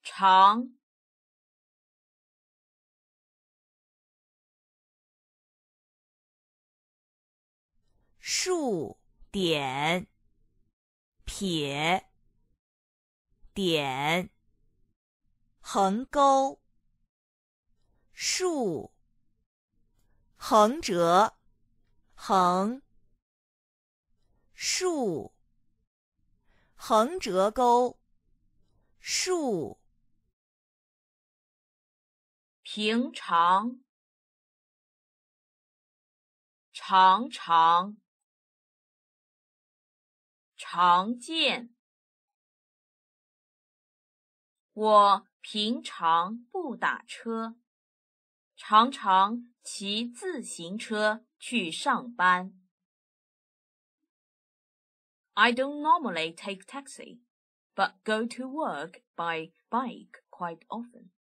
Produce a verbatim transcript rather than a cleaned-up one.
长， 竖点撇点横钩竖横折横竖横折钩竖平常，常常，常见。我平常不打车，常常骑自行车去上班。I don't normally take taxi, but go to work by bike quite often.